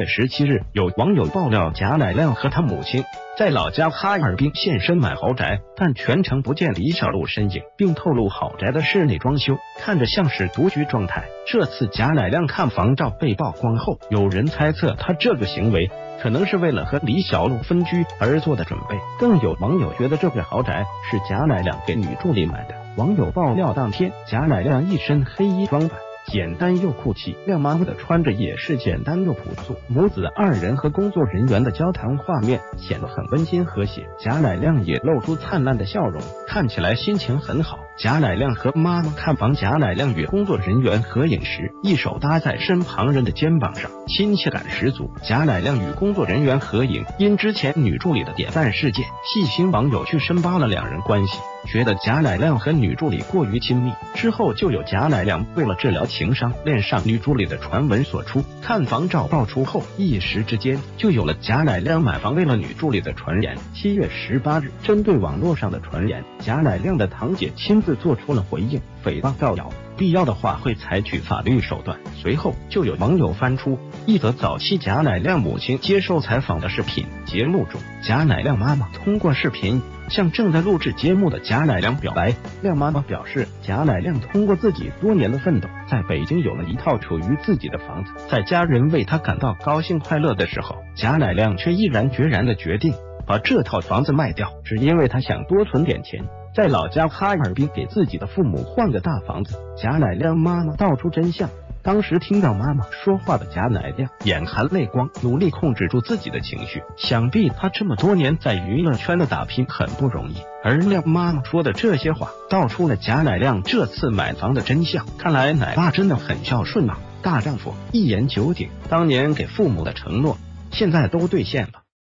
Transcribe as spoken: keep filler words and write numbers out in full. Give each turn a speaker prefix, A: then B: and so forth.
A: 十七日，有网友爆料贾乃亮和他母亲在老家哈尔滨现身买豪宅，但全程不见李小璐身影，并透露豪宅的室内装修看着像是独居状态。这次贾乃亮看房照被曝光后，有人猜测他这个行为可能是为了和李小璐分居而做的准备，更有网友觉得这个豪宅是贾乃亮给女助理买的。网友爆料当天，贾乃亮一身黑衣装扮，简单又酷气，亮妈妈的穿着也是简单又朴素，母子二人和工作人员的交谈画面显得很温馨和谐。贾乃亮也露出灿烂的笑容，看起来心情很好。贾乃亮和妈妈看房，贾乃亮与工作人员合影时，一手搭在身旁人的肩膀上，亲切感十足。贾乃亮与工作人员合影，因之前女助理的点赞事件，细心网友去深扒了两人关系，觉得贾乃亮和女助理过于亲密。之后就有贾乃亮为了治疗情伤恋上女助理的传闻所出，看房照爆出后，一时之间就有了贾乃亮买房为了女助理的传言。七月十八日，针对网络上的传言，贾乃亮的堂姐亲自做出了回应，诽谤造谣，必要的话会采取法律手段。随后就有网友翻出一则早期贾乃亮母亲接受采访的视频，节目中贾乃亮妈妈通过视频向正在录制节目的贾乃亮表白。亮妈妈表示，贾乃亮通过自己多年的奋斗，在北京有了一套属于自己的房子，在家人为他感到高兴快乐的时候，贾乃亮却毅然决然的决定把这套房子卖掉，只因为他想多存点钱，在老家哈尔滨给自己的父母换个大房子。贾乃亮妈妈道出真相，当时听到妈妈说话的贾乃亮眼含泪光，努力控制住自己的情绪，想必他这么多年在娱乐圈的打拼很不容易。而亮妈妈说的这些话，道出了贾乃亮这次买房的真相。看来奶爸真的很孝顺啊，大丈夫一言九鼎，当年给父母的承诺现在都兑现了。